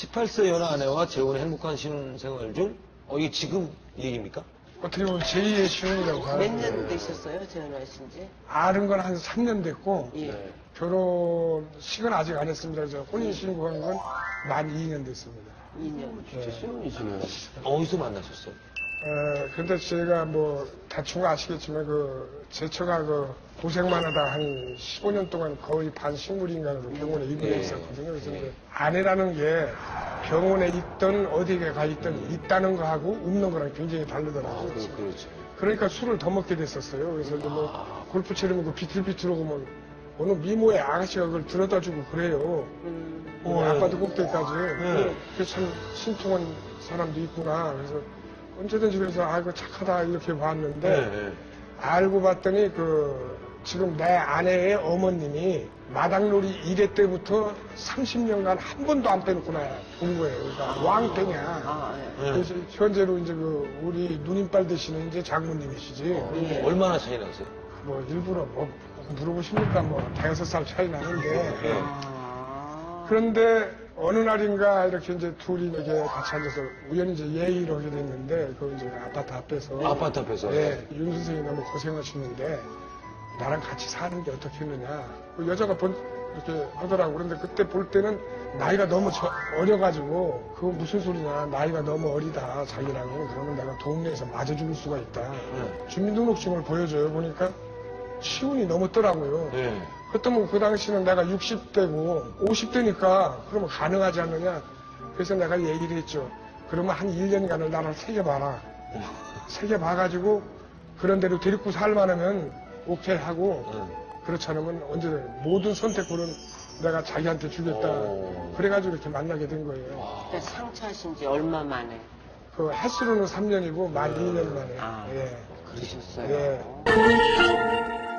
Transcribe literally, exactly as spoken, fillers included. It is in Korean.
십팔 세 연하 아내와 재혼의 행복한 신혼생활 중, 어, 이게 지금 얘기입니까? 어떻게 보면 제이의 신혼이라고 봐요. 몇 년 되셨어요, 재혼하신 지? 아는 건 한 삼 년 됐고, 예. 네. 결혼식은 아직 안 했습니다. 그래서 혼인신고한 건 만 이 년 됐습니다. 이 년. 진짜 신혼이시네. 어디서 만나셨어요? 어, 근데 제가 뭐, 대충 아시겠지만, 그, 제처가 그, 고생만 하다 한 십오 년 동안 거의 반식물인간으로 병원에 입원해 예. 있었거든요. 그래서 예. 이제 아내라는 게 병원에 있든 어디에 가 있든 있다는 거하고 없는 거랑 굉장히 다르더라고요. 아, 그, 그렇죠. 그러니까 술을 더 먹게 됐었어요. 그래서 이제 뭐, 골프 치려면 그 비틀비틀하고 뭐, 어느 미모의 아가씨가 그걸 들어다 주고 그래요. 음, 어, 아파트 꼭대기까지. 네. 그게 참 신통한 사람도 있구나. 그래서 언제든지 그래서 아, 이거 착하다 이렇게 봤는데, 네, 네. 알고 봤더니 그, 지금 내 아내의 어머님이 마당놀이 일 회 때부터 삼십 년간 한 번도 안 빼놓고 나본 거예요. 그러니까 왕땡이야. 아, 예. 네. 그래서 현재로 이제 그 우리 누님빨 되시는 이제 장모님이시지. 예. 얼마나 차이 나세요? 뭐 일부러 뭐 물어보십니까? 뭐 대여섯 살 차이 나는데. 네. 아. 그런데 어느 날인가 이렇게 이제 둘이 이렇게 같이 앉아서 우연히 이제 예의를 하게 됐는데 그 이제 아파트 앞에서. 아파트 앞에서? 예. 윤 선생이 너무 고생하시는데 나랑 같이 사는 게 어떻게 했느냐. 그 여자가 본, 이렇게 하더라고. 그런데 그때 볼 때는 나이가 너무 저, 어려가지고 그거 무슨 소리냐. 나이가 너무 어리다. 자기랑은. 그러면 내가 동네에서 맞아 죽을 수가 있다. 네. 주민등록증을 보여줘요. 보니까 시운이 넘었더라고요. 네. 그렇다면 그 당시는 내가 육십 대고 오십 대니까 그러면 가능하지 않느냐. 그래서 내가 얘기를 했죠. 그러면 한 일 년간을 나를 새겨봐라. 새겨봐가지고 그런 대로 데리고 살만하면 오케이 하고 네. 그렇지 않으면 언제든 모든 선택권은 내가 자기한테 주겠다. 오. 그래가지고 이렇게 만나게 된 거예요. 그러니까 상처하신 지 얼마 만에? 그 횟수로는 삼 년이고 만 이 년 만에. 아. 예. 그러셨어요. 예.